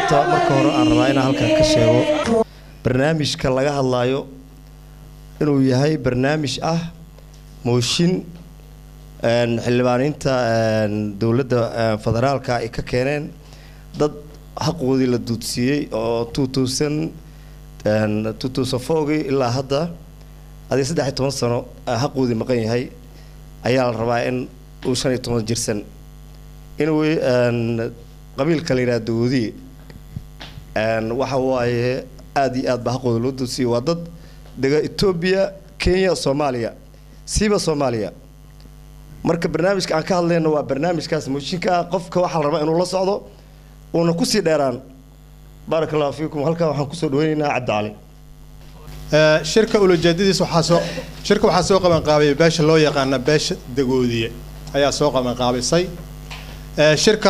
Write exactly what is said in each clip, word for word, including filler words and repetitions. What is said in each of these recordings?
horta marka hore aan rabaa inaan halkan ka sheego barnaamijka laga hadlayo inuu yahay barnaamij ah mooshin een xildhibaaninta een dawladda federaalka ay ka keeneen dad xaqoodii la duudsiyay oo two thousand four ilaa hadda adii saddex iyo toban sano xaqoodii maqan yahay ayaa la rabaa in uu shan iyo toban jirsan inuu een qabiilka la yiraahdo doodi een waxa waaye aad iyo aad ba xaqooda loo duudsiyay waa dad daga Ethiopia Kenya Soomaaliya siiba Soomaaliya marka barnaamijka aan ka hadlayno waa barnaamijkaas mooshinka qofka waxa la rabaa inuu la socdo oo ku sii dheeraan barakallahu fiikum halka waxaan ku soo dhaweynaynaa Cabdi ee shirka ulajeedadiis waxa soo shirka waxa soo qaban qaabay beesha loo yaqaan beesha dagoodiye ayaa soo qaban qaabisay ee shirka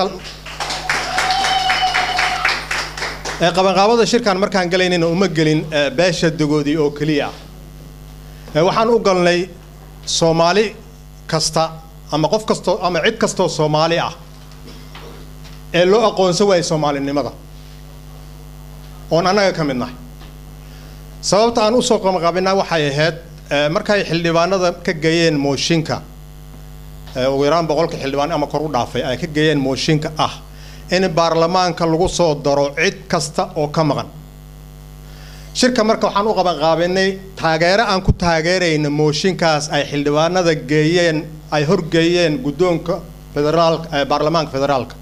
ee qaban qaabada shirkan markaan galeynayna uma gelin beesha dagoodiye oo kaliya ee waxaan u galnay Soomaali kasta ama qof kasto ama cid kasto Soomaali ah ee loo aqoonsan way Soomaalinimada oo anaga ka midnahay sababta aan u soo qabanqaabinaa waxay ahayd markay xildhibaanada ka geeyeen mooshinka ee ugu yaraan boqolka xildhibaan ama kor u dhaafay ay ka geeyeen mooshinka ah in baarlamaanka lagu soo daro cid kasta oo ka maqan shirka marka waxaan u qabanqaabinay taageero aan ku taageerayna mooshinkaas ay xildhibaanada geeyeen ay horgeeyeen guddoonka federaalka ee baarlamaanka federaalka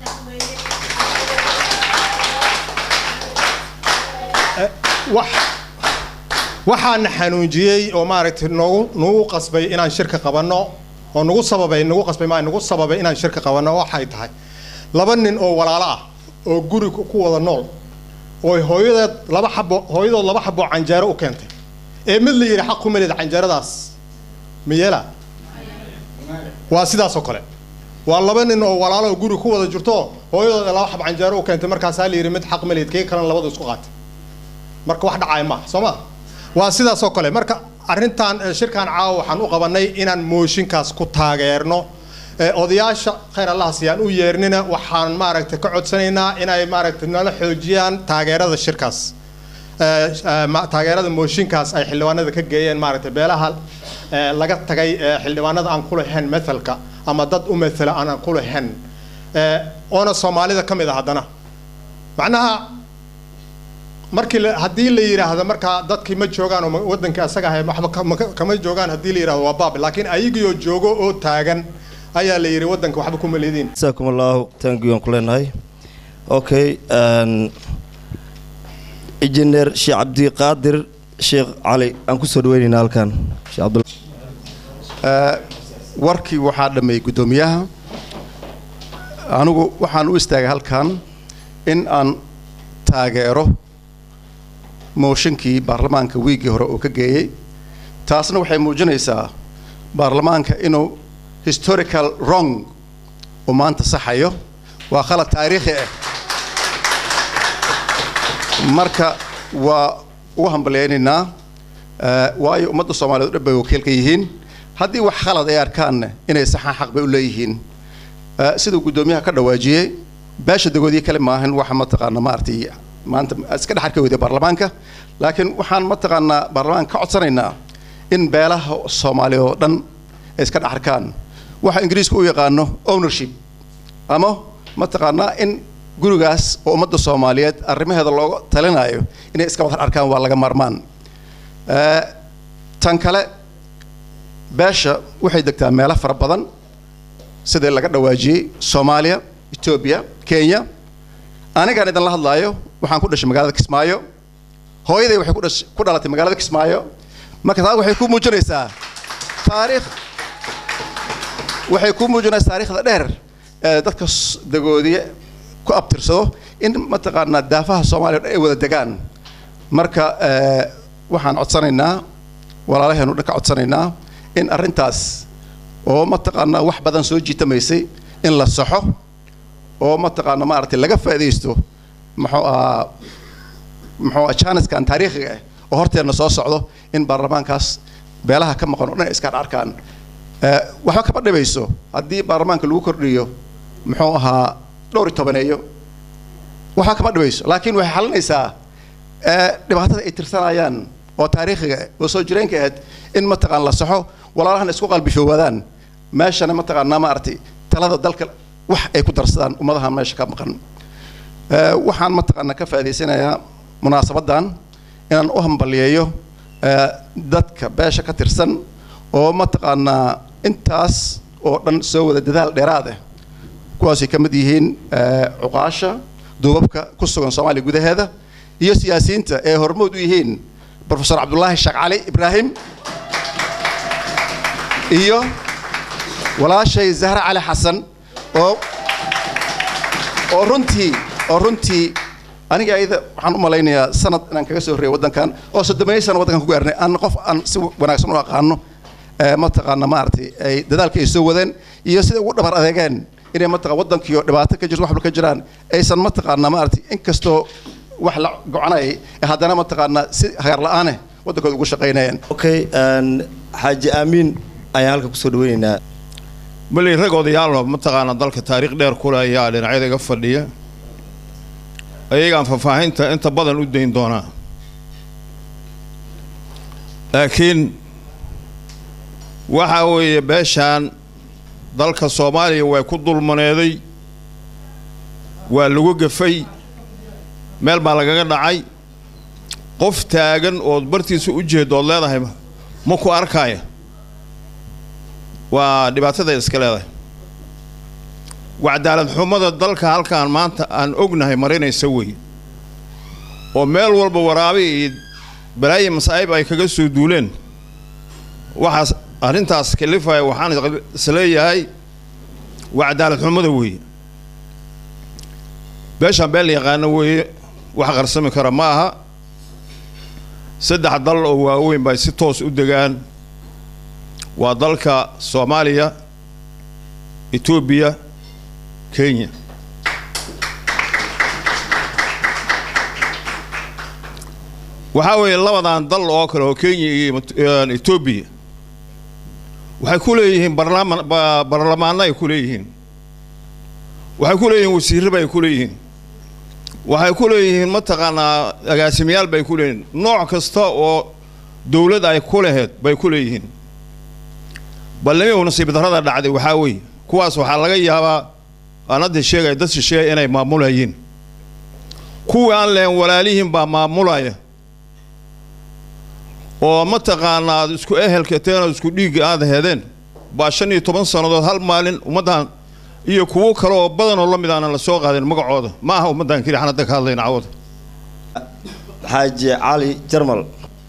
wax waxaan xanuunjiyay oo maaragtay nagu nagu qasbay inaan shirka qabanno oo nagu sababay nagu qasbay ma nagu sababay inaan shirka qabanno waxay tahay laba nin oo walaalo ah oo guri ku wada nool oo hooyadeed laba xabo hooyadood laba xabo canjeero u keentay ee mid la yiri xaq ku meelid canjeeradaas miyela waa sidaas oo kale waa laba nin oo walaalo oo guri ku wada jirto hooyadood laba xabo canjeero u keentay markaas la yiri mid xaq meelid kee kale labada isku qaatay marka wax dhacay ma Soomaa waa sidaas oo kale marka arintan shirkan caaw waxaan u qabanay inaan mooshinkaas ku taageerno odayaasha khayr Allah siyaan u yeernina waxaan maaragtay ka codsanaynaa inay maaragtay nala xoojiyaan taageerada shirkaas ee taageerada mooshinkaas ay xildhibaanada ka geeyeen maaragtay beelaha laga tagay xildhibaanada aan ku lahayn mathalka ama dad u mathala aan ku lahayn ee ona Soomaalida kamid ah hadana macnaha markii hadii la yiraahdo marka dadkii ma joogaan oo wadanka asaga ah waxba kama joogaan hadii la yiraahdo waa baab laakiin ayagiyo joogo oo taagan ayaa la yiri wadanka waxba kuma leedin jazakumullahu thank you aan kuleenahay okay um engineer Sheikh Abdi Qadir Sheikh Ali aan ku soo dhaweynaa halkan Sheikh Abdul ee warkii waxa dhamay gudoomiyaha anigu waxaan u istaagay halkan in aan taageero mooshinkii baarlamaanka wiigi hore oo ka geeyay taasna waxay muujinaysaa baarlamaanka inuu historical wrong oo maanta saxayo waa khalad taariikhi ah marka waa u hambalyeynaa waayo ummadda Soomaaliyeed dhabay wakiil ka yihiin haddii wax khalad ay arkaan inay saxaan xaq bay u leeyihiin sida gudoomiyaha ka dhawaajiyay beesha dagoodiye kale maahan waxa ma taqaana maartay maanta iska dhaxarka wada baarlamaanka laakiin waxaan ma taqaana baarlamaanka ka codsanaynaa in beelaha Soomaaliyeed oo dhan iska dhaxarkaan waxa Ingiriiska u yaqaano ownership ama ma taqaana in gurigaas oo ummadda Soomaaliyeed arrimaheeda looga talinayo inay iska wada arkaan waa laga marmaan ee tan kale beesha waxay degtaa meelo fara badan sida laga dhawaajiyay Soomaaliya Ethiopia Kenya aniga idan la hadlaayo waxaan ku dhashay magaalada Kismaayo hooyaday waxay ku dhashay ku dhalatay magaalada Kismaayo marka taa waxay ku muujinaysaa taariikh waxay ku muujinaysaa taariikhda dheer ee dadka dagoodiye ku abtirsado in ma taqaana daafaha Soomaaliya ay wada degaan marka waxaan codsanaynaa walaalaheenu dhaka codsanaynaa in arintaas oo ma taqaana wax badan soo jiitamaysay in la saxo oo ma taqaana maartay laga faa'iideysto maxuu ah maxuu ah chance-kan taariikhiga ah oo horteena soo socdo in baarlamaankaas beelaha ka maqan oo dhan iska arkaan ee waxa ka badhayso hadii baarlamaanka lagu kordhiyo muxuu ahaa dhowr iyo tobaneeyo waxaa kama dhibayso laakiin waxay xalinaysaa dhibaatada ay tirsanayaan oo taariikhiga oo soo jireenka ahayd in mataqaan la saxo walaalahan isku qalbishowadaan meeshana mataqaanaa maartay talada dalka wax ay ku darsadaan ummadaha meesha ka maqan waxaan mataqaanaa ka faa'iideysanayaa munaasabadan inaan u hambaliyeeyo dadka beesha ka tirsan oo mataqaanaa intaas oo dhan soo wada dadaal dheeraad ah kuwaasay ka mid yihiin cuqaasha duubabka ku sugan Soomaaliya gudaheeda iyo siyaasiyiinta ee hormood u yihiin Professor Abdullahi Sheekh Cali Ibrahim iyo walaashay Zahra Cali Xasan oo oo runtii oo runtii aniga ayada waxaan u malaynayaa sanad inaan kaga soo horeeyay wadankan oo soddon sano wadankan ku gaarnay aan qof aan si wanaagsan u aqaano ma taqaana maartay ay dadaalka ay soo wadeen iyo sida ugu dhabar adeegeen inay ma taqaan wadankiyo dhibaato ka jirto wax ka jiraan aysan ma taqaana maartay inkastoo wax la go'anay haddana ma taqaana si heer la'aan ah wadankooda ugu shaqeynayaan okay aan Xaaji Aamin ayaan halka ku soo dhaweynaynaa bali rag odayaal ma taqaana dalka taariikh dheer ku leeyahay dhinacyada iga fadhiya ayagaan faafahinta inta badan u deyn doonaa laakiin waxa weeye beeshaan dalka Soomaaliya way ku dulmaneeday waa lagu gafay meel baa lagaga dhacay qof taagan oo bartiisa u jeedo leedahay ma ku arkaya waa dhibaatada iska leedahay وعدالة حمد الدلك هالكان مانت أن أجنه مرينا يسوي ومال والبورابي بلاي مصايب أي كجسوا دولين وحس أنت أسكلفها وحان سلية هاي وعدالة حمد وهي باش بالي غانوي وحقر سمي كرماها سدح الضل وين باي ستوس ودجان وضلك صوماليا إثيوبيا كينيا وحاول لبدان ضل oo kale oo Kenya iyo Ethiopia waxay ku leeyihiin barlamaan barlamaanna ay ku leeyihiin waxay ku leeyihiin wasiirro bay ku leeyihiin waxay ku leeyihiin mataqaana agaasimayaal bay ku leeyihiin nooc kasta oo dawlad ay ku lahayd bay ku leeyihiin ballamay uu nasiib darrada dhacday waxa weey kuwaas waxa laga yaabaa anada sheegay dad shisheeye inay maamulayeen kuwa aan leen walaalihiin baa maamulaya oo mataqaana isku ehelka teen isku dhiig aad heedeen ba shan iyo toban sanadood hal maalin umadan iyo kuwa kale oo badan oo lamid ah la soo qaadeen magacooda ma aha umadan kiri xanada ka hadlayna cawada Xaaji Cali Jarmal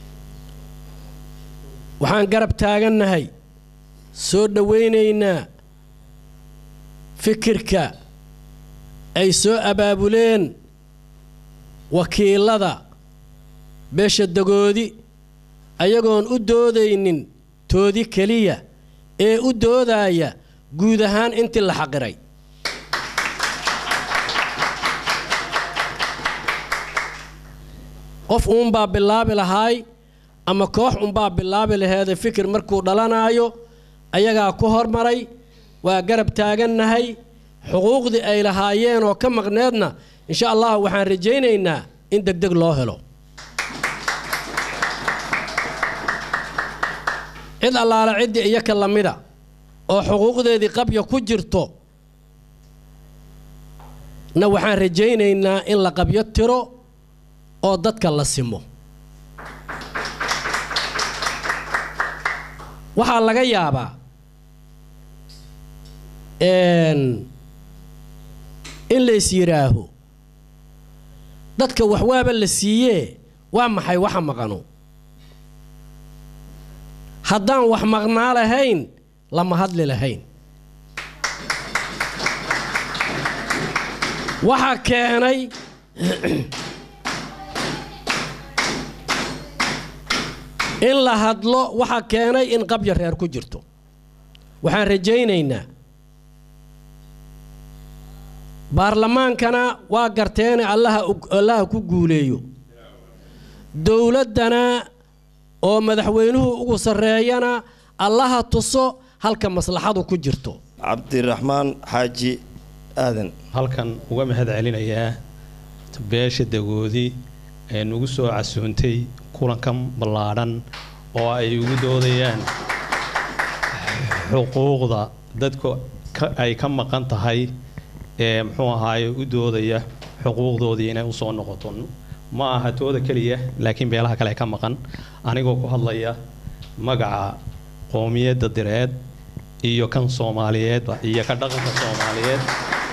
waxaan garab taaganahay soo dhaweynayna fikirka ay soo abaabuleen wakiilada beesha dagoodi ayagoon u doodaynin toodi kaliya ee u doodaya guud ahaan intii la xaqiray qof uun baa bilaabi lahaay ama koox uun baa bilaabi lahayd fikir markuu dhalanaayo ayagaa ku hormaray waa garab taaganahay xuquuqdii ay lahaayeen oo ka maqneedna insha Allah waxaan rajaynaynaa in degdeg loo helo cid allaala cid iyo ka lamida oo xuquuqdeedii qabyo ku jirto na waxaan rajaynaynaa in la qabyo tiro oo dadka la simo waxa laga yaabaa een in la isiraaho dadka wax waaba la siiyee waa maxay waxa maqano haddaan wax maqnaa lahayn lama hadli lahayn waxa keenay in la hadlo waxa keenay in qabya reer ku jirto waxaan rajaynaynaa baarlamaankana waa garteen allaha allaha ku guuleeyo dawladana oo madaxweynuhu ugu sareeyana allaha tuso halka maslaxadu ku jirto Cabdiraxmaan Xaaji Aadan halkan uga mahad celinayaa beesha dagoodi ee nagu soo casuuntay kulankan ballaaran oo ay ugu doodayaan xuquuqda dadku ay ka maqan tahay ee muxuu ahaay u doodaya xuquuqdoodii inay u soo noqoto ma aha tooda kaliya laakiin beelaha kale ka maqan anigoo ku hadlaya magaca qoomiyadda direed iyo kan Soomaaliyeed iyo ka dhaqanka Soomaaliyeed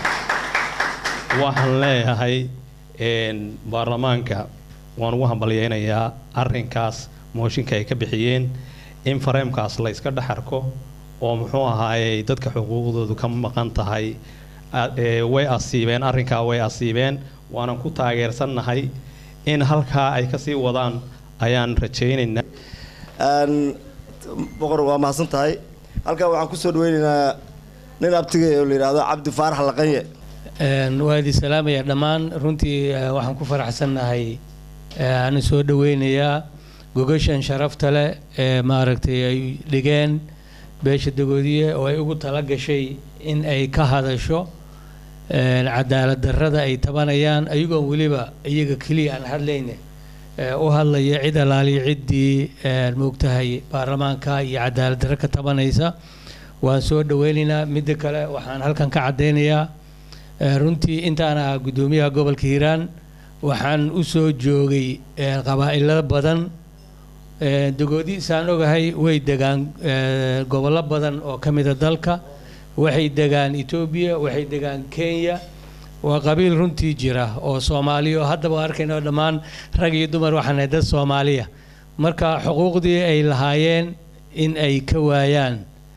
waxaan leeyahay in baarlamaanka waan ugu hambalyeeynaya arrinkaas mooshinka ay ka bixiyeen in fareemkaas la iska dhaxarko oo muxuu ahaayay dadka xuquuqdoodu ka maqan tahay ee way asiibeen arrinka way asiibeen waan ku taageersanahay in halka ay ka sii wadaan ayaan rajaynaynaa aan boqor waa mahadsan tahay halka waxaan ku soo dhaweynaynaa nin abtiga oo la yiraahdo Cabdi Faarax Laqanye een waadi salaamaya dhamaan runtii waxaan ku faraxsanahay aan soo dhaweynayaa gogashan sharafta leh ee maaragtay ay dhigeen beesha dagoodiye oo ay ugu tala gashay in ay ka hadasho een cadaalad darrada ay tabanayaan ayagoo waliba iyaga kaliya aan hadlayna u hadlaya cid alaali cidii moogtahay baarlamaanka iyo cadaalad darro ka tabanaysa waan soo dhaweynaynaa mid kale waxaan halkan ka cadeynayaa runtii intaana gudoomiyaha gobolka Hiiraan waxaan u soo joogay qabaa'ilada badan dagoodi saan ogahay way degaan gobollo badan oo ka mid ah dalka waxay degaan Itoobiya waxay degaan Kenya waa qabiil runtii jira oo Soomaaliya hadda waa arkayno dhamaan rag iyo dumar waxaan dad Soomaaliya marka xuquuqdii ay lahaayeen in ay ka waayaan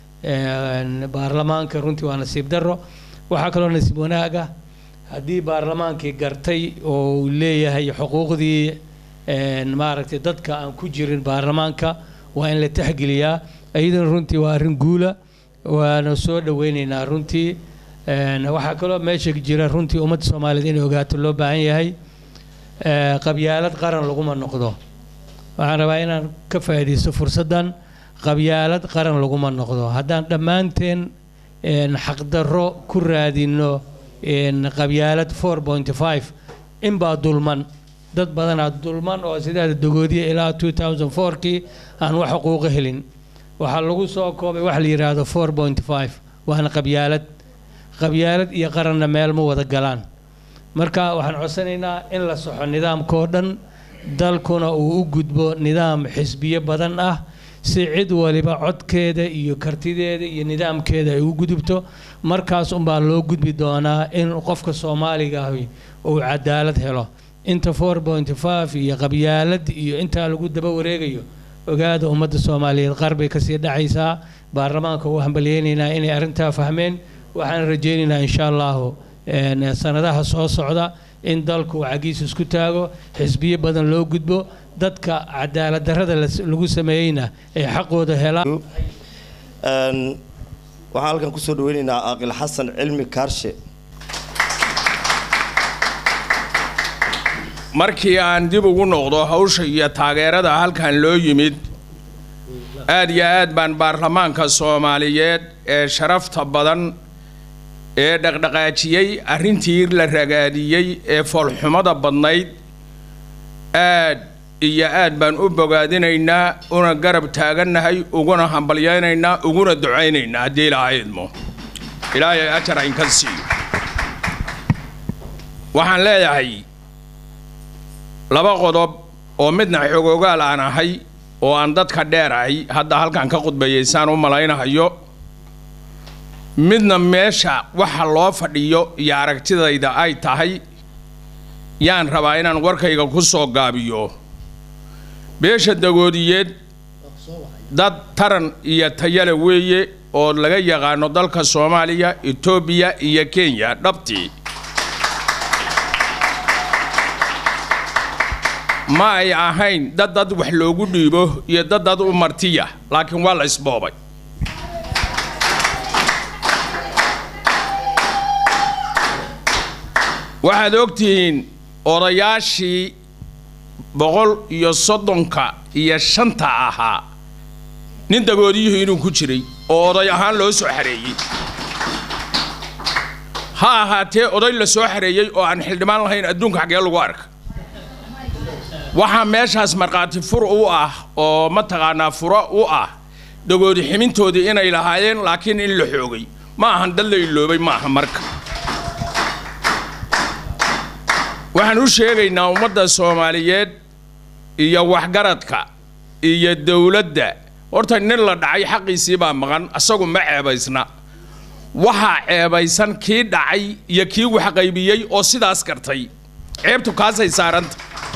ee baarlamaanka runtii waa nasiib darro waxa kale oo nasiib wanaaga hadii baarlamaankii gartay oo leeyahay xuquuqdii ee maaragtay dadka aan ku jirin baarlamaanka waa in la taxgeliyaa ayadana runtii waa arrin guula waana soo dhaweynaynaa runtii een waxa kale oo meesha jira runtii ummadda Soomaaliyeed inay ogaato loo baahan yahay ee qabyaalad qaran lagu ma noqdo waxaan rabaa inaan ka faa'iideysto fursadan qabyaalad qaran lagu ma noqdo haddaan dhammaanteen een xaq darro ku raadino een qabyaalad four point five in baa dulman dad badan aad dulman oo sidaada dagoodiye ilaa two thousand four kii aan wax xuquuq helin waxa lagu soo koobay wax la yiraahdo four point five waana qabyaalad qabyaalad iyo qaranna meel ma wada galaan marka waxaan codsanaynaa in la soxo nidaamkoo dhan dalkuna uu u gudbo nidaam xisbiye badan ah si cid waliba codkeeda iyo kartideeda iyo nidaamkeeda ay u gudubto markaas un baa loo gudbi doonaa in qofka Soomaaliga ah uu cadaalad helo inta four point five iyo qabyaalad iyo inta lagu daba wareegayo ogaada ummadda Soomaaliyeed qarbi ka sii dhacaysa baarlamaanka uu hambalyeynayna inay arinta fahmeen waxaan rajaynaynaa insha Allah ee sanadaha soo socda in dalku cagiis isku taago xisbiye badan loo gudbo dadka cadaalad darrada lagu sameeyayna ay xaqooda helaan een waxaan halkan ku soo dhaweynaynaa Aqil Xasan Cilmi Kaarshe markii aan dib ugu noqdo hawsha iyo taageerada halkan loo yimid aad iyo aad baan baarlamaanka Soomaaliyeed ee sharafta badan ee dhaqdhaqaajiyay arrintii la ragaadiyay ee foolxumada badnayd aad iyo aad baan u bogaadinaynaa una garab taaganahay uguna hambalyaynaynaa uguna ducaynaynaa hadii ilaahaydmo ilaahay ajar in ka siiyo waxaan leeyahay laba qodob oo midna xogogaal aan ahay oo aan dadka dheerahay hadda halkan ka qudbayeysaan u malaynayo midna meesha waxa loo fadhiyo iyo aragtidayda ay tahay yaan rabaa inaan warkayga ku soo gaabiyo beesha dagoodiyeed dad taran iyo tayale weeye oo laga yaqaano dalka Soomaaliya Itoobiya iyo Kenya dhabtii ma ay ahayn dad dad wax loogu dhiibo iyo dad dad u martiya laakiin waa la isboobay waxaad ogtihiin odayaashii boqol iyo soddonka iyo shanta ahaa nin dagoodiyuhu inuu ku jiray oo oday ahaan loo soo xareeyay ha ahaatee oday la soo xareeyey oo aan xildhibaan lahayn adduunka xagee lagu arka waxaa meeshaas markhaati fur u ah oo mataqaanaa furo u ah dagoodi ximintoodii inay lahaayeen laakiin in la xoogay ma ahan dad la iloobay ma aha marka waxaan u sheegaynaa ummadda Soomaaliyeed iyo waxgaradka iyo dawladda horta nin la dhacay xaqiisii baa maqan asagu ma ceebaysna waxa ceebaysan kii dhacay iyo kii wax qaybiyay oo sidaas kartay ceebtu kaasay saaranta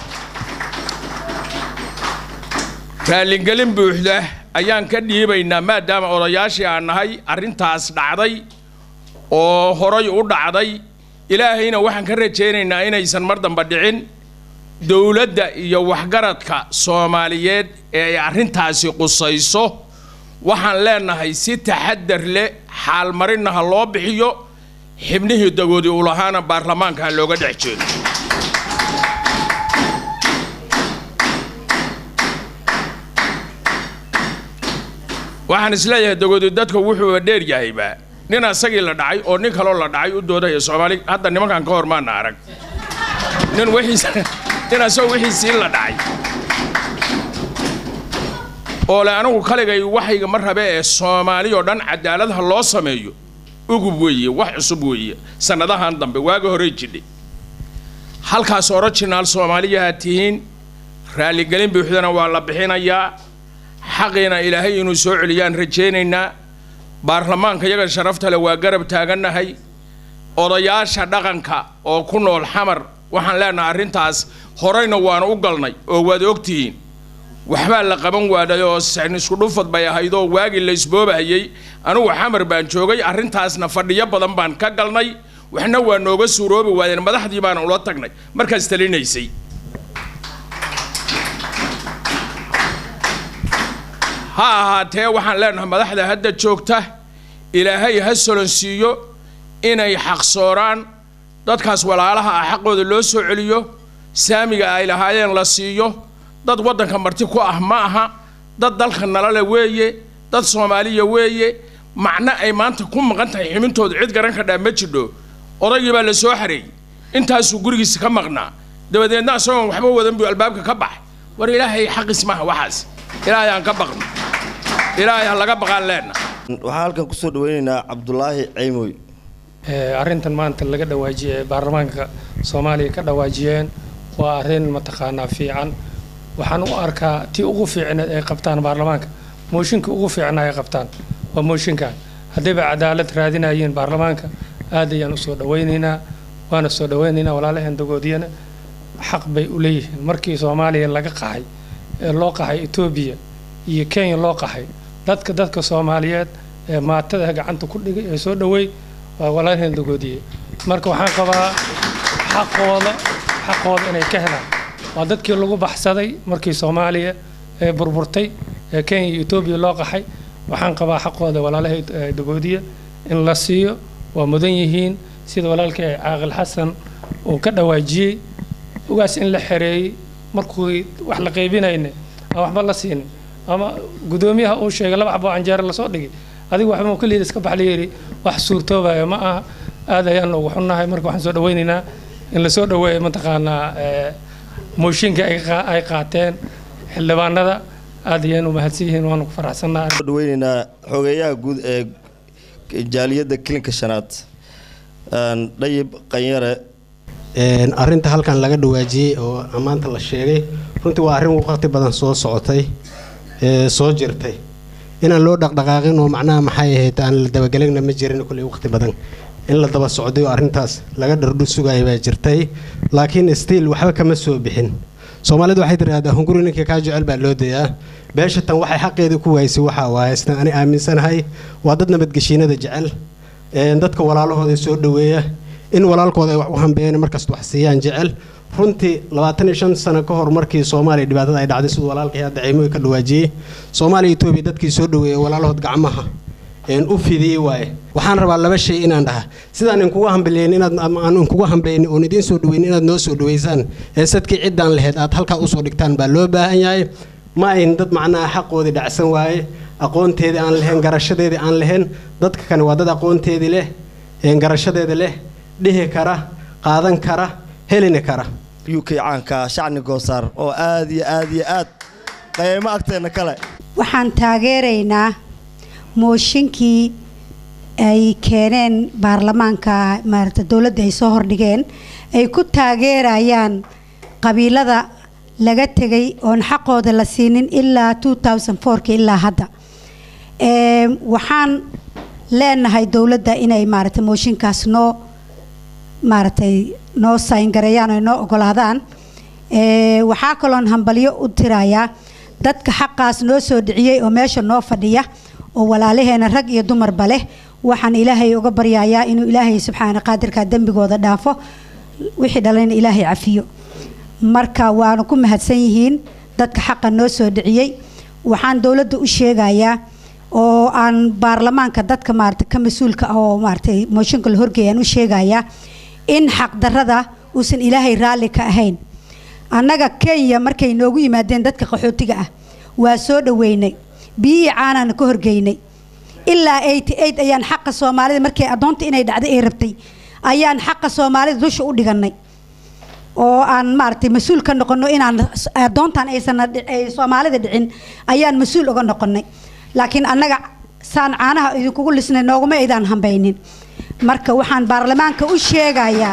raalingelin buuxda ayaan ka dhiibaynaa maadaama odayaashii aan nahay arrintaas dhacday oo horay u dhacday ilaahayna waxaan ka rajaynaynaa inaysan mar dambe dhicin dawladda iyo waxgaradka Soomaaliyeed ee ay arrintaasi qusayso waxaan leenahay si taxaddar leh xaal marinaha loo bixiyo xibnihii dagoodi u lahaana baarlamaanka looga dhex jeedo waxaan isleeyahay dagoodi dadka wuxuu dheer yahayba nin asagii la dhacay oo nin kale la dhacay u dooday Soomaali hadda nimankan ka hor maana arag nin wixiisa nin asoo wixiisii la dhacay oo la anigu kaligay waxayga mar rabe ee Soomaali oo dhan cadaaladha loo sameeyo ugu weeye wax cusub weeye sanadahan dambe waaga hore jidhay halkaas original Soomaaliya tihiin raali galin buuxdana waa la bixinayaa xaqina ilaahay inuu soo celiyaan rajeenayna baarlamaanka iyaga sharafta leh waa garab taaganahay odayaasha dhaqanka oo ku nool xamar waxaan leenahay arrintaas horeyna waan u galnay oo waad ogtihiin waxba la qaban waaday oo saxin isku dhufad bay ahaydoo waagi la isboobahayay anigu xamar baan joogay arrintaasna fadhiyo badan baan ka galnay waxna waa nooga suuroobi waayeen madaxdii baan ula tagnay markaas talinaysay ha ahaatee waxaan leenahay madaxda hadda joogta ilaahay ha solonsiiyo inay xaqsooraan dadkaas walaalaha ah xaqooda loo soo celiyo saamiga ay lahaayeen la siiyo dad wadanka marti ku ah ma aha dad dalka nalale weeye dad Soomaaliya weeye macna ay maanta ku maqan tahay ximintooda cid garan ka dhaa ma jidho odaygii baa la soo xareeyay intaas uu gurigiisa ka maqnaa dabadeedna asagoo waxba wadan buu albaabka ka baxay war ilaahay xaqis ma waxaas ilaahay aan ka baqno ilaahay laga baqaan leena waxaan halkan ku soo dhaweynaynaa Cabdullaahi Ceymoy ee arrintan maanta laga dhawaajiyay baarlamaanka Soomaaliya ka dhawaajiyeen waa arrin mataqaanaa fiican waxaan u arkaa tii ugu fiicneed ay qabtaan baarlamaanka mooshinka ugu fiicnaa ay qabtaan waa mooshinka hadayba cadaalad raadinayeen baarlamaanka aad ayaan u soo dhaweynaynaa waana soo dhaweynaynaa walaalaheen dagoodiyana xaq bay u leeyihiin markii Soomaaliya laga qaxay ee loo qaxay Itoobiya iyo Kenya loo qaxay dadka dadka Soomaaliyeed ee maatada gacanta ku dhigay ee soo dhaweey waa walaalaheen dagoodiye marka waxaan qabaa xaqooda xaqooda inay ka helaan waa dadkii lagu baxsaday markii Soomaaliya ee burburtay ee Kenya iyo Itoobiya loo qaxay waxaan qabaa xaqooda walaalaheen dagoodiye in la siiyo waa mudan yihiin sida walaalkay Caaqil Xasan oo ka dhawaajiyay ugaas in la xareeyay markuu wax la qaybinayna waxba la siin ama gudoomiyaha uu sheegay laba xabo anjeer la soo dhigay adigu waxba ma kaliya iska baxleeyay wax suurtoobaya ma aha aad ayaan ugu xunnahay marka waxaan soo dhaweynaynaa in la soo dhaweeyo mataqaanaa ee mooshinka ay qaateen xildhibaanada aad ayaan u mahadsanyihiin waan ku faraxsanahay soo dhaweynaynaa xogeeyaha guud ee jaaliyadda kilinka shanaad aan Dayib Qanyare een arinta halkan laga dhawaajiyay oo amaanta la sheegay runtii waa arrin waqti badan soo socotay ee soo jirtay inaan loo dhaqdhaqaaqin oo macnaha maxay ahayd aan la dabagalina ma jirin kulli waqti badan in la daba socday arintaas laga dhardhu sugay baa jirtay laakiin still waxba kama soo bixin Soomaalidu waxay tiraahdaa hunguri ninka ka jecel baa loo deeyaa beesha tan waxay xaqeeda ku waysay waxa waaysta ani aaminsanahay waa dad nabad gashiinada jecel ee dadka walaalahooda soo dhaweeya in walaalkooda ay wax u hambeeyeen markaas wax siiyaan jecel runtii labaatan iyo shan sano ka hor markii Soomaaliya dhibaatada ay dhacday sidoo walaalkay hadda Ceymoy ka dhawaajiyay Soomaaliya Itoobiya dadkii soo dhaweeyay walaalahood gacmaha een u fidiyay waay waxaan rabaa laba shay inaan dhaha sidaan in kugu hambeeyeen inaad aan in kugu hambeeyeen oo idin soo dhaweyn inaad noo soo dhaweysaan ee sadkii ciidan lahayd aad halka u soo dhigtaan baa loo baahan yahay ma ay dad macnaa xaqooda dhacsan waay aqoonteedii aan lahayn garashadeedii aan lahayn dadka kan waa dad aqoonteedii leh een garashadeeda leh dhihi kara qaadan kara helini kara U K caanka shacni goosaar oo aad iyo aad iyo aad qiimo agteena kale waxaan taageeraynaa mooshinkii ay keeneen baarlamaanka maarta dawladda ay soo hordhigeen ay ku taageerayaan qabiilada laga tagay oon xaqooda la siinin ilaa two thousand four ka ilaa hadda ee waxaan leenahay dawladda inay maarta mooshinkaas noo maartay noo sign gareeyaan oo noo ogolaadaan ee waxa kaloon hambalyo u tirayaa dadka xaqaas noo soo dhiciyay oo meesha noo fadhiya oo walaalaheena rag iyo dumarba leh waxaan ilaahay uga baryayaa inuu ilaahay subxaana qaadirka dambigooda dhaafo wixii dhalayna ilaahay cafiyo marka waanu ku mahadsan yihiin dadka xaqa noo soo dhiciyay waxaan dawladda u sheegayaa oo aan baarlamaanka dadka maarta ka mas'uulka ah oo maartay mooshinka la horgeeyaan u sheegayaa in xaq darrada uusan ilaahay raali ka ahayn annaga Kenya markay noogu yimaadeen dadka qaxootiga ah waa soo dhaweynay biyo caanana ka horgeynay ilaa eighty-eight ayaan xaqa Soomaalida markay adoonta inay dhacday ay rabtay ayaan xaqa Soomaalida dusha u dhiganay oo aan maartay mas'uul ka noqono inaan adoontan aysan ay Soomaalida dhicin ayaan mas'uul uga noqonay laakiin annaga saan caanaha idinku lisnay nooguma aydan hambaynin marka waxaan baarlamaanka u sheegayaa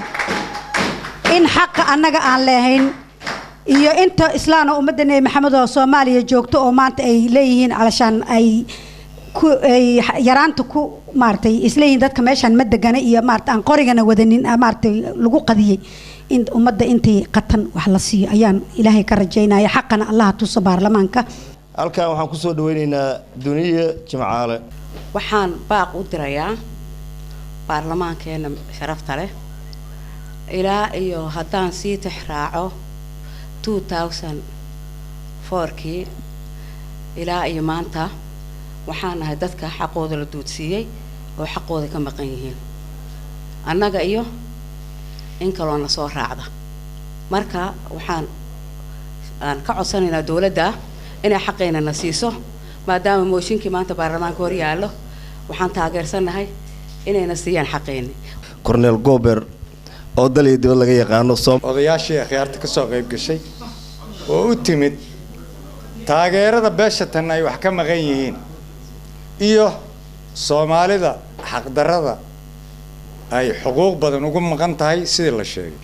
in xaqa annaga aan leeyahay iyo inta islaana ummadda Nabi Maxamed oo Soomaaliya joogto oo maanta ay leeyihiin alashan ay ku ay yaraanta ku maartay isleeyihiin dadka meeshan ma degana iyo maarta aan qorigana wadanin maartay lagu qadiyay in ummadda intii qatan wax la siiyo ayaan ilaahay ka rajaynaya xaqana Allah tuso baarlamaanka halkan waxaan ku soo dhaweynaynaa Duniya Jimcaale waxaan baaq u dirayaa baarlamaankeena sharafta leh ilaa iyo haddaan sii tixraaco two thousand four kii ilaa iyo maanta waxaan nahay dadka xaqooda la duudsiiyay oo xaqooda ka maqan yihiin annaga iyo in kaloo na soo raacda marka waxaan aan ka codsanaynaa dawladda inay xaqeena na siiso maadaama mooshinkii maanta baarlamaanka hor yaallo waxaan taageersanahay inayna siiyaan xaqeena Cornel Gober oo dalay dibad laga yaqaano odayaashii khiyaarta ka soo qayb gashay oo u timid taageerada beesha tan ay wax ka maqan yihiin iyo Soomaalida xaq darrada ay xuquuq badan ugu maqan tahay sidii la sheegay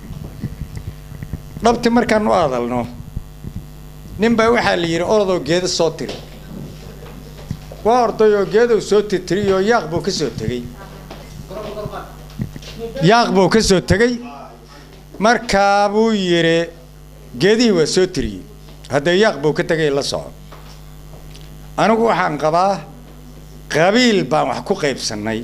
dhabti markaan u hadalno ninba waxa la yiri orodoo geeda soo tiri waa ordayo geedo soo tiri oo yaaq buu ka soo tagay yaaq buu ka soo tagay markaa buu yiri geedii waa soo tiri hadda yaaq buu ka tagay la socod anigu waxaan qabaa qabiil baan wax ku qaybsanay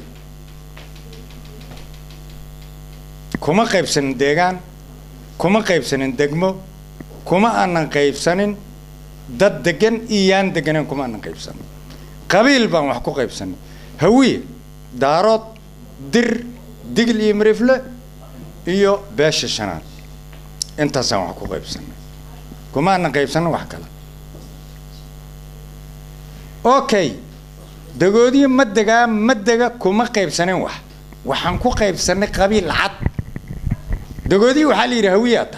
kuma qaybsanin deegaan kuma qaybsanin degmo kuma aanan qaybsanin dad degan iyaan deganan kuma aanan qaybsanin qabiil baan wax ku qaybsanay hawiye daarood dir digil iyo marifle iyo beesha shanaad intaasaan wax ku qaybsanay kuma aanan qaybsanin wax kale okay dagoodiyo madaga madaga kuma qaybsanin wax waxaan ku qaybsanay qabiil cad dagoodiyo waxa la yiraahdaa hawiyaata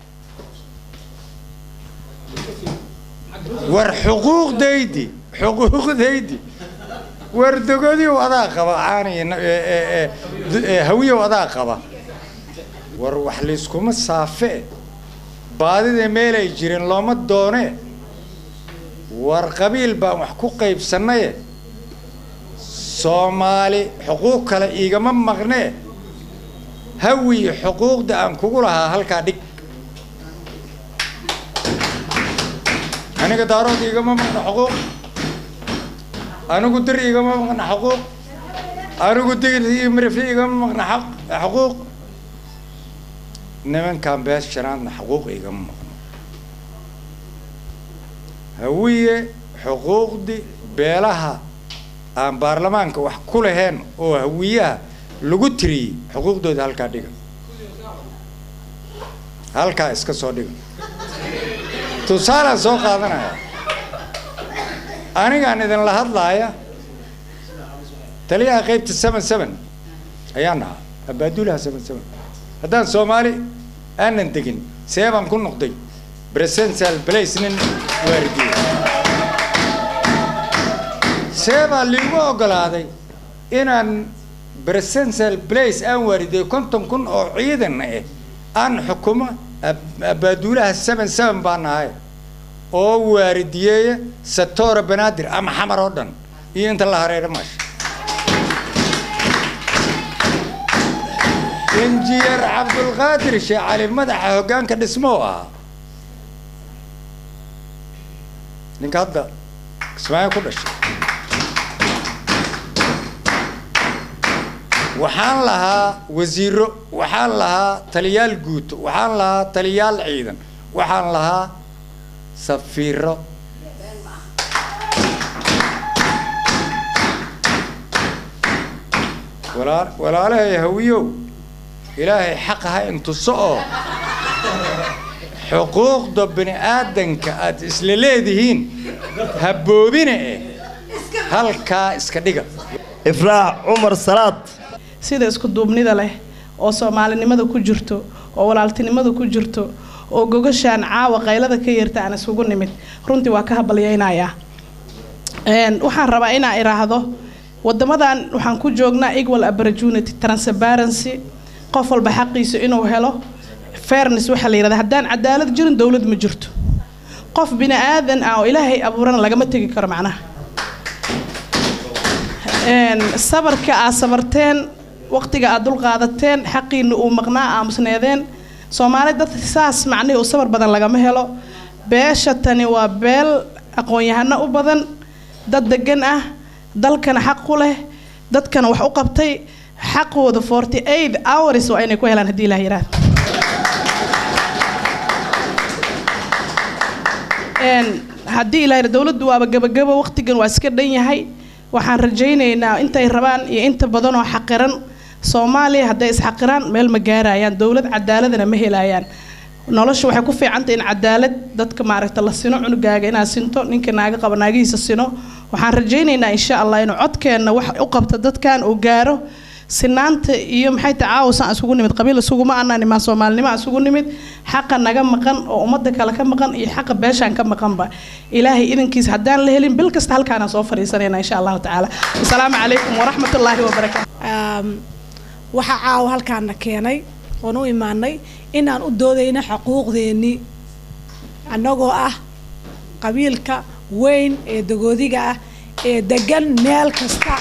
war xuquuqdaydi xuquuqdaydi war dagoodiyo wadaa qaba caani ee hawiyo wadaa qaba war wax la iskuma saafe baadida meel ay jireen looma doone war qabiil baan wax ku qaybsanay Soomaali xuquuq kale igama maqnee hawi xuquuqda aan kugu lahaa halka dhig aniga daarood igama maqna xuquuq anigu dir igama maqna xuquuq anigu digil iyo marifle igama maqna xuquuq nimankan bees shanaadna xuquuq igama maqna hawiye xuquuqdi beelaha aan baarlamaanka wax ku lahayn oo hawiyaha lagu tiriyay xuquuqdooda halka dhiga halka iska soo dhiga tusaale soo qaadanaya anigaan idin la hadlaaya taliyaha qaybta seven seven ayaan ahaa abaaduulaha seven seven haddaan soomaali aanan degin see baan ku noqday presidential place nin waardiye see baa liigu ogolaaday inaan presidential place aan waardiye konton kun oo ciidan eh aan xukumo abaaduulaha seven seven baan ahay oo waardiyeeya Satora Banaadir ama xamar oo dhan iyo inta la hareero maash injineer Cabdulqaadir Sheekh Cali madaxa hoggaanka dhismo ah ninka hadda Kismaayo ku dhashay waxaan lahaa wasiiro waxaan lahaa taliyaal guud waxaan lahaa taliyaal ciidan waxaan lahaa safiiro walaal walaalahay hawiyow ilaahay xaqaha intu soo xuquuqda bini aadanka aad isla leedihiin haboobina halka iska dhiga ifraax Umar Salaad sida isku duubnida leh oo Soomaalinimada ku jirto oo walaaltinimada ku jirto oo gogashaan caawa qaylada ka yeerta aan isugu nimid runtii waa ka habalyeynaya een waxaan rabaa inaan iraahdo wadamadan waxaan ku joognaa equal opportunity transparency qof walba xaqiisa inuu helo fairness waxa la yiraahdaa haddaan cadaalad jirin dawlad ma jirto qof bini aadan ah oo ilaahay abuurana laga ma tagi karo macnaha een sabarka aad sabarteen waqtiga aad dul qaadateen xaqiina uu maqnaa aamusneedeen Soomaali dad saas macnaheedu oo sabar badan laga ma helo beesha tani waa beel aqoon-yahano u badan dad degan ah dalkana xaq u leh dadkana wax u qabtay xaqooda forty-eight hours waa inay ku helaan hadii la yiraahdo een hadii la yiraahdo dawladdu waaba gabagaba waqtigan waa iska dhan yahay waxaan rajaynaynaa intay rabaan iyo inta badan oo xaqiran Soomaaliya haday is xaqiraan meel ma gaarayaan dawlad cadaaladna ma helayaan nolosha waxay ku fiicantay in cadaalad dadka maaragta la sino cunugaaga inaa sinto ninka naaga qaba naagiisa sino waxaan rajaynaynaa insha Allah inuu codkeena wax u qabto dadkan uu gaaro sinaanta iyo maxay tacaawusan isugu nimid qabiil isugu ma aanan ma Soomaalinimo isugu nimid xaq naga maqan oo umada kale ka maqan iyo xaq beeshan ka maqanba ilaahay idinkiis hadaan la helin bil kasta halkaana soo fariisanayna insha Allah ta'ala assalaamu alaykum wa rahmatullahi wa barakaatuh waxa caaw halkaana keenay oo noo imaanay inaan u doodayna xuquuqdeeni anagoo ah qabiilka weyn ee dagoodiga ah ee degan meel kasta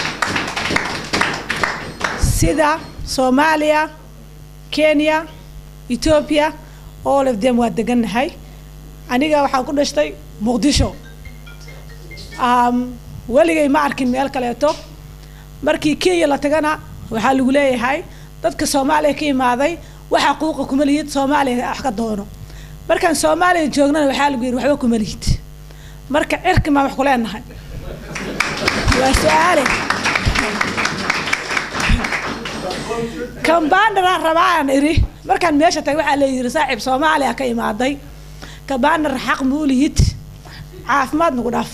sida Soomaaliya Kenya Ethiopia all of them waa deganahay aniga waxaan ku dhashtay Muqdisho um waligay ma arkin meel kaleeto markii Kenya la tagana waxa lagu leeyahay dadka Soomaaliya ka imaaday waxa xuquuq kuma lihid Soomaaliya wax ka doono markaan Soomaaliya joognana waxa lagu yiri waxba kuma lihid marka cirka ma wax ku leenahay waa su'aal kan baandara rabaan iri markaan meesha tagay waxa la yiri saaxiib Soomaaliya ka imaaday ka baandar xaq ma u lihid caafimaad nagu dhaaf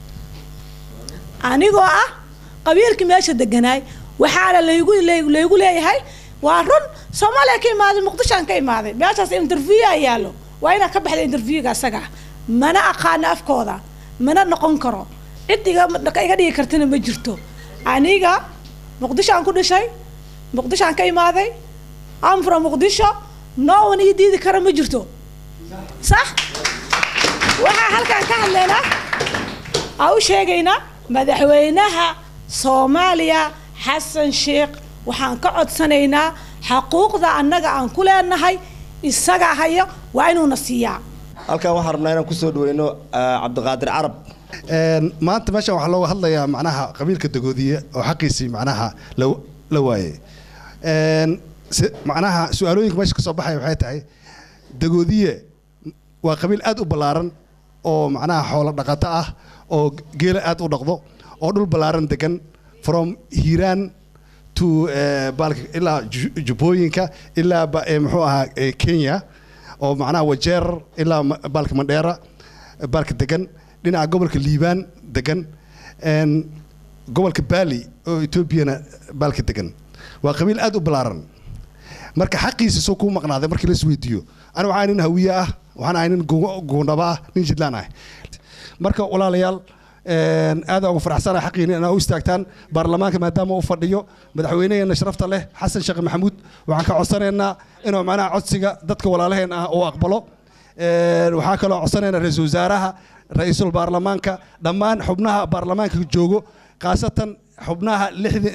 anigoo ah qabiilka meesha deganaay waxaana laygu laygu leeyahay waa run Soomaaliya ka imaaday Muqdisho ka imaaday meeshaas interview ayaalo waa ina ka baxday interviewga asaga mana aqaan afkooda mana noqon karo cidiga iga dhigi kartana ma jirto aniga Muqdisho aan ku dhashay Muqdisho aan ka imaaday I'm from Muqdisho no one diidi kara ma jirto صح waxa halkaan ka hadlaynaa aw sheegayna madaxweynaha Soomaaliya Xasan Sheekh waxaan ka codsanaynaa xuquuqda annaga aan ku leenahay isaga hayo waa inuu nasiiyaa halkaan waxaan rabnaa inaan ku soo dhaweyno Cabdiqaadir Carab een maanta meesha waxa looga hadlayaa macnaha qabiilka dagoodiye oo xaqiisii macnaha la waayay een macnaha su'aalooyinka meesha ka soo baxay waxay tahay dagoodiye waa qabiil aad u balaaran oo macnaha xoolo dhaqato ah oo geel aad u dhaqdo oo dhul balaaran degan from Hiiraan to balka ilaa Jubbooyinka ilaa muxuu ahaa Kenya oo macnaha Wajeer ilaa balka Mandheera balka degan dhinaca gobolka Liibaan degan een gobolka Bali oo Ethiopia balka degan waa qabiil aad u balaaran marka xaqiisa soo ku maqnaaday markii la isweydiiyo aniga waxaan nin hawiye ah waxaan ahay nin goondhaba ah nin jidlaan ah marka walaalayaal aad ugu faraxsanahay xaqiina inaa u istaagtaan baarlamaanka maadaama uu fadhiyo madaxweynaheena sharafta leh xasan sheekh maxamuud waxaan ka codsanaynaa inuu macnaha codsiga dadka walaalaheen ah uu aqbalo waxaan kaloo codsanaynaa ra-iisul wasaaraha ra-iisul baarlamaanka dhammaan xubnaha baarlamaanka joogo khaasatan xubnaha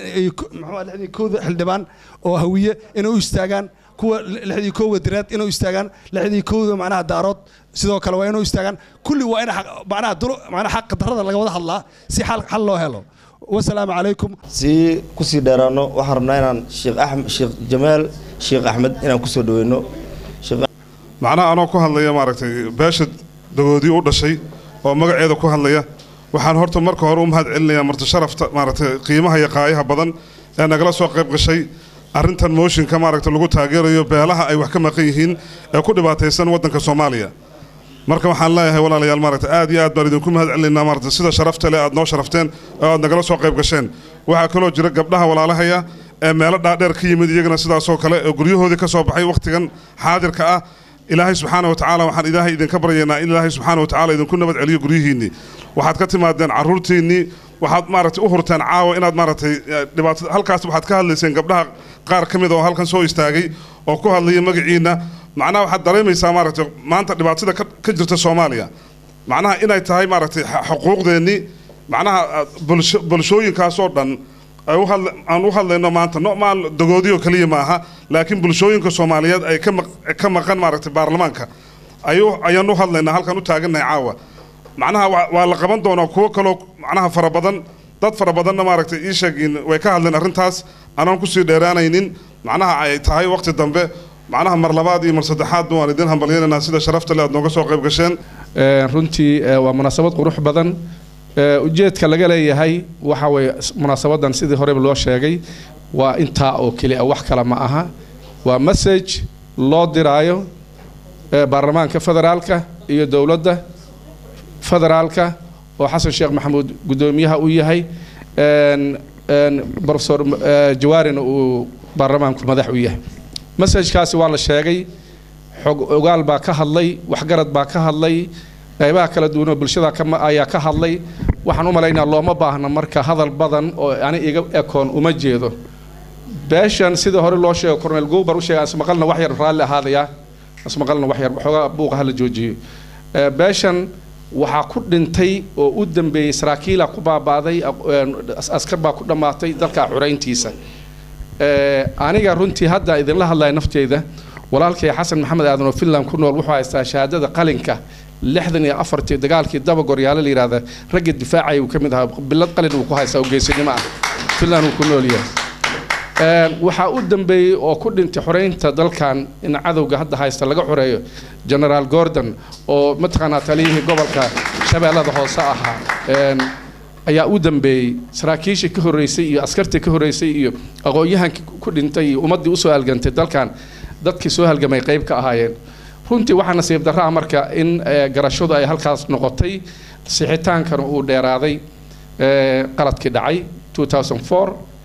lixdii kooda xildhibaan oo hawiye inay u istaagaan kuwa lixdii kooda diraad inay u istaagaan lixdii kooda macnaha daarood sidoo kale waa inay u istaagaan kulli waa in macnaha dul macnaha xaq darrada laga wada hadlaa si xal xal loo helo wasalaamu calaykum si ku sii dheeraano waxaan rabnaa inaan sheekh axmed sheekh jamaal sheekh axmed inaan kusoo dhaweyno macnaha anoo ku hadlaya maaragtay beesha dagoodii u dhashay oo magaceeda ku hadlaya waxaan horta marka hore u mahad celinayaa marti sharafta maaragtay qiimaha iyo qaayaha badan ee nagala soo qayb gashay arrintan mooshinka maaragtay lagu taageerayo beelaha ay wax ka maqan yihiin ee ku dhibaataysan waddanka Soomaaliya marka waxaan leeyahay walaalayaal maaragtay aad iyo aad baan idinku mahad celinaynaa maaragtay sida sharafta leh aad noo sharafteen oo aad nagala soo qayb gasheen waxaa kaloo jira gabdhaha walaalahaya ee meelo dhaadheer ka yimid iyagana sidaasoo kale ee guryahoodii ka soo baxay waqtigan xaadirka ah ilaahay subxaanahu wa tacaala waxaan ilaahay idinka baryaynaa in ilaahay subxaanahu wa tacaala idinku nabad celiyo guryihiinnii waxaad ka timaadeen carruurtiinnii waxaad maaragtay u hurteen caawa inaad maaragtay dhibaatada halkaas waxaad ka hadlayseen gabdhaha qaar ka mid oo halkan soo istaagay oo ku hadlaya magaciina macnaha waxaad dareemaysaa maaragtay maanta dhibaatada ka jirta Soomaaliya macnaha inay tahay maaragtay xuquuqdeennii macnaha bulshooyinkaas oo dhan aan u hadlayno maanta noomaan dagoodiyo kaliya maaha laakiin bulshooyinka Soomaaliyeed ay ka maqan maaragtay baarlamaanka ayuu ayaan u hadlaynaa halkan u taagannahay caawa macnaha waa la qaban doonaa kuwo kaloo macnaha fara badan dad fara badanna maaragtay ii sheegin way ka hadleen arrintaas anaan kusii dheeraanaynin macnaha ay tahay waqti dambe macnaha mar labaad iyo mar saddexaad waan idin hambalyeynaa sida sharafta leh aad nooga soo qayb gasheen runtii waa munaasabad qurux badan ujeedka laga leeyahay waxa weeye munaasabadan sidii horeba loo sheegay waa intaa oo kaliya wax kale ma aha waa message loo diraayo baarlamaanka federaalka iyo dowladda federaalka oo xasan sheekh maxamuud gudoomiyaha u yahay professor jawaarina uu baarlamaanku madax u yahay message-kaasi waa la sheegay xog ogaal baa ka hadlay waxgarad baa ka hadlay qaybaha kala duwan oo bulshada ayaa ka hadlay waxaan u malaynaa looma baahna marka hadal badan oo ani iga ekoon uma jeedo beeshan sida hore loo sheego cornel goobar u sheegay asmaqalna wax yar raalli ahaadaya asmaqalna wax yar xogaa buuqa hala joojiyo beeshan waxaa ku dhintay oo u dambeeyay saraakiila ku baabaaday askar baa ku dhammaatay dalka xureyntiisa aniga runtii hadda idinla hadlaya nafteyda walaalkay xasan maxamed aadan oo Finland ku nool wuxuu haystaa shahaadada qalinka lixdan iyo afartii dagaalkii daba goryaalo la yiraahdo ragga difaacay uu kamid ahaa bilad qalin uu ku haystaa geesinimo ah Finland uu ku nool yahay ee waxa u dambeeyay oo ku dhintay xoreynta dalkan in cadawga hadda haysta laga xoreeyo General Gordon oo mataqaanaa taliyihii gobolka Shabeellada Hoose ahaa ee ayaa u dambeeyay saraakiisha ka horeysay iyo askarta ka horeysay iyo aqoonyahanka ku dhintay ummadii u soo halgantay dalkan dadkii soo halgamay qayb ka ahaayeen runtii waxaa nasiib darro ah marka in garashadu ay halkaas noqotay sixitaankana uu dheeraaday qaladkii dhacay two thousand four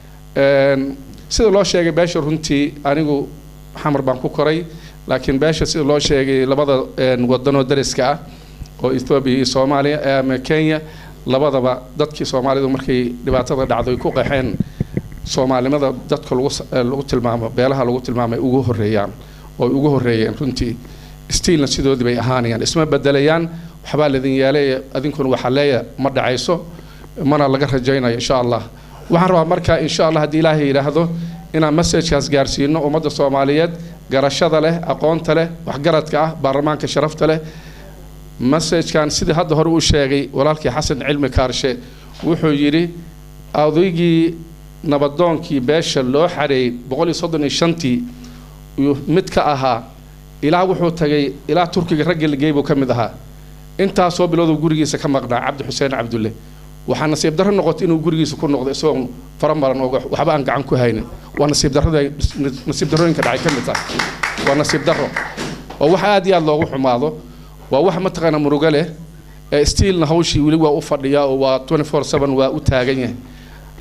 sida loo sheegay beesha runtii anigu xamar baan ku koray laakiin beesha sida loo sheegay labada waddanoo dariska ah oo Ethiopia iyo Soomaaliya ama Kenya labadaba dadkii Soomaalidu markay dhibaatada dhacday ay ku qaxeen Soomaalimada dadka lagu lagu tilmaamo beelaha lagu tilmaamay ugu horeeyaan oo ugu horeeyeen runtii stiilna sidoodii bay ahaanayaan isma bedelayaan waxba la idin yeelay adinkuna waxa leeya ma dhacayso mana laga rajaynayo insha Allah waxaan rabaa marka insha Allah hadii Ilaahay yiraahdo inaan message-kaas gaarsiino ummadda Soomaaliyeed garashada leh aqoonta leh waxgaradka ah baarlamaanka sharafta leh message-kan sidii hadda hore uu sheegay walaalkii Xasan Cilmi Kaarshe wuxuu yiri adeegii nabadoonkii beesha loo xareeyay boqol iyo soddon iyo shan tii mid ka ahaa ilaa wuxuu tagay ilaa Turkiga ragga la geeyay ka mid ahaa inta soo bilowdo gurigiisa ka maqnaa Cabdi Xuseen Cabdulle waxaa nasiib darro noqotay inuu gurigiisa ku noqdo isagoo faramaran oo waxba aan gacan ku haynin waa nasiib darrada nasiib darrooyinka dhacay ka mid ah waa nasiib darro oo wax aad iyo aad loogu xumaado waa wax mataqaana muruga leh ee stiilna hawshii wali waa u fadhiyaa oo waa twenty four seven waa u taagan yahay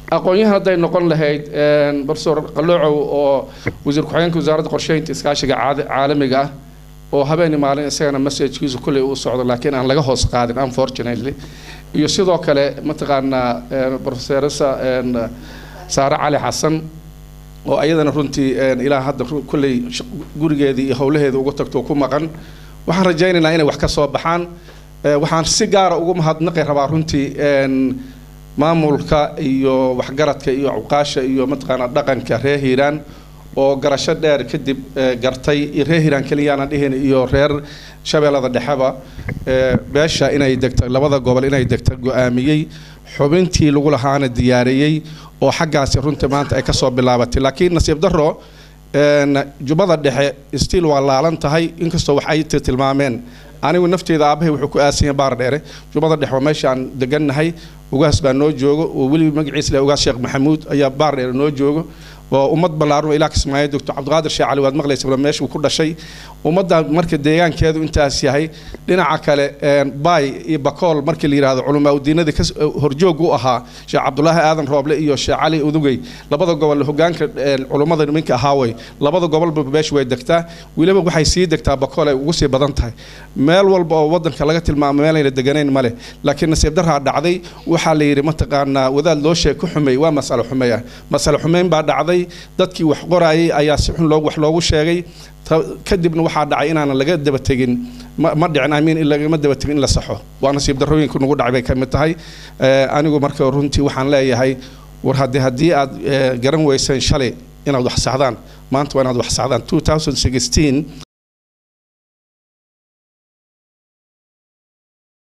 aqoon-yahan hadday noqon lahayd professor qaloocow oo wasiir ku-xigeenka wasaaradda qorsheynta iskaashiga caalamiga ah oo habeeni maalin isagana messagekiisu kulley uu socdo laakiin aan laga hoos qaadin unfortunately iyo sidoo kale mataqaanaa professoresa saare cali xasan oo ayadana runtii ilaa hadda kulley gurigeedii iyo howlaheeda uga tagto ku maqan waxaan rajaynaynaa inay wax ka soo baxaan waxaan si gaara ugu mahadnaqi rabaa runtii maamulka iyo waxgaradka iyo cuqaasha iyo mataqaanaa dhaqanka reer hiiraan oo garasho dheer kadib gartay reer hiiraan keliyaana dhihin iyo reer shabeellada dhexeba beesha inay degto labada gobol inay degto go-aamiyey xubintii lagu lahaana diyaariyey oo xaggaasi runtii maanta ay kasoo bilaabatay laakiin nasiib daro jubbada dhexe stiil waa laalan tahay inkastoo wax ay tilmaameen anigu nafteeda aabahay wuxuu ku aasan yahay baar dheere jubbada dhexe waa meeshaan degannahay ugaas baa noo joogo oo weli magaciisa leh ugaas sheekh maxamuud ayaa baar dheere noo joogo oo ummad ballaaran oo ilaa kismaayo doctor cabdiqaadir sheekh cali waad maqlaysa meeshuu ku dhashay ummadda marka deegaankeedu intaas yahay dhinaca kale baay iyo bakool markii la yidhaahdo culamaa udiinadii ka horjoog u ahaa sheekh cabdulaahi aadan rooble iyo sheekh cali udugey labada gobol hogaanka culummada nimanka ahaaway labada gobolba beeshu way degtaa weliba waxay sii degtaa bakool ay ugu sii badan tahay meel walba oo wadanka laga tilmaamo meelayna deganayn male laakiin nasiib daraa dhacday waxaa la yidhi mataqaanaa wadaad loo sheeg ku xumay waa masalo xumeeya masalo xumeyn baa dhacday dadkii wax qoraayay ayaa si xun wax loogu sheegay kadibna waxaa dhacay inaanan laga daba tegin ma dhicin amiin in lagama daba tegin in la saxo waa nasiib darrooyinka nagu dhacay bay ka mid tahay anigu marka runtii waxaan leeyahay war haddii haddii aad garan weyseen shalay inaad wax saxdaan maanta waa inaad wax saxdaan two thousand sixteen